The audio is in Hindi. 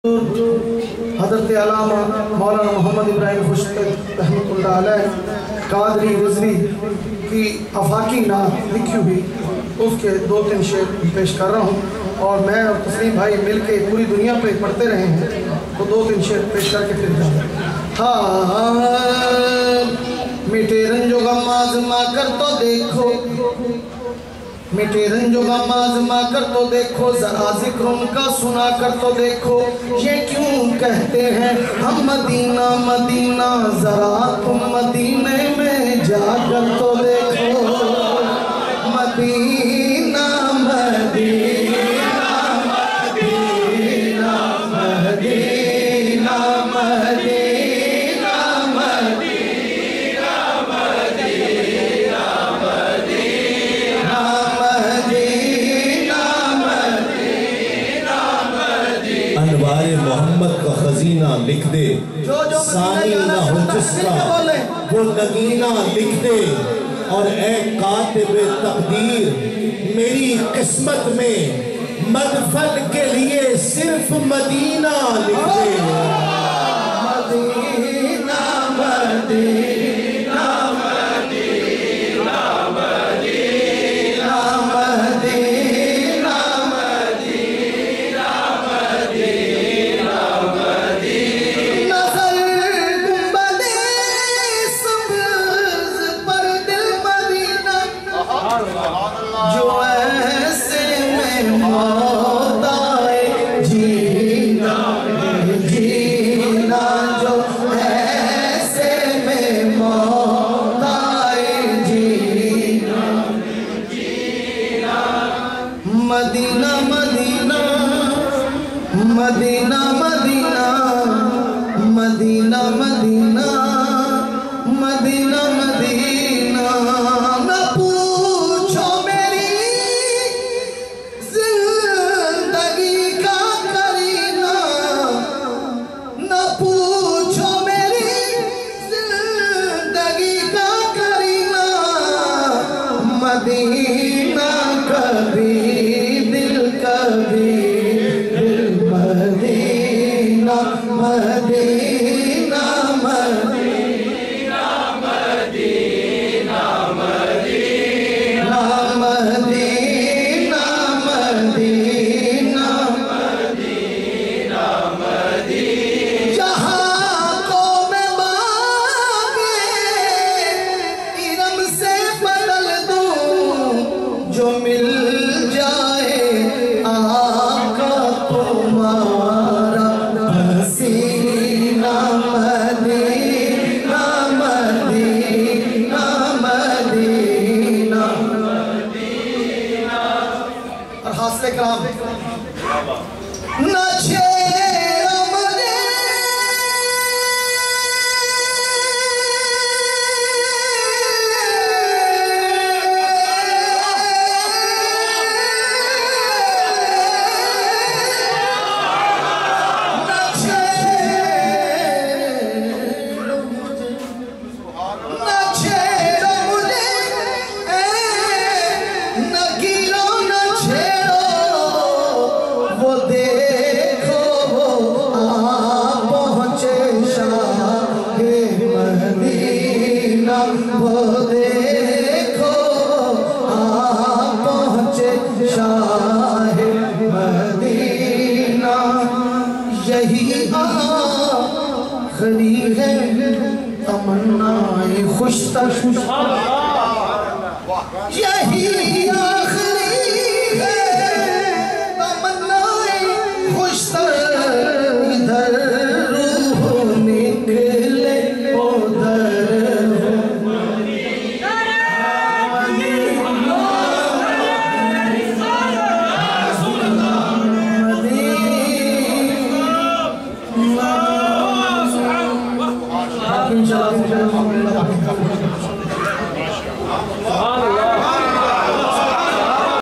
हज़रत अल्लामा मौलाना मोहम्मद इब्राहिम खुशकी रहमतुल्लाह अलैह कादरी रिज़वी की आफाकी नात लिखी हुई उसके 2-3 शेर पेश कर रहा हूँ और मैं और तस्लीम भाई मिलके पूरी दुनिया पे पढ़ते रहे हैं तो 2-3 शेर पेश करके फिर जाएंगे। हाँ मिटे रंजो गम आज़मा कर तो देखो, मिटे रंजो गम आज़मा कर तो देखो, ज़रा ज़िक्र उनका सुना कर तो देखो। ये क्यों कहते हैं हम मदीना मदीना, ज़रा तुम मदीने में जाकर तो देखो। Medina Medina Medina Medina Medina अनवारे मोहम्मद का खजीना लिख दे, सानी ना हो जिसका वो नगीना लिख दे। और ए कातिबे तकदीर मेरी किस्मत में मदफन के लिए सिर्फ मदीना लिख दे। Medina Medina Medina Medina Medina Medina Medina Medina. नज़र गुंबदे सब्ज़ पर दिल मदीना, जो ऐसे में मौत आए जीना जीना, जो ऐसे में मौत आए जीना जीना। Medina Medina Medina Medina Medina Medina Medina Medina. न पूछो मेरी जिंदगी का करीना, न पूछो मेरी जिंदगी का करीना। मदीना कभी दिल कभी दिल, Medina Medina Medina Medina Medina Medina Medina Medina Medina. जहाँ को मैं मांगे इरम से बदल दूं, जो मिल जाए आका तुम्हारा हसीना। Medina Medina Medina Medina. और हास्ते कलाम न छेड़ो मुझे आखिरी है तमन्नाए खुशतर, यही आखिरी है तमन्नाए खुशतर। इधर रूह निकले उधर इंशाअल्लाह।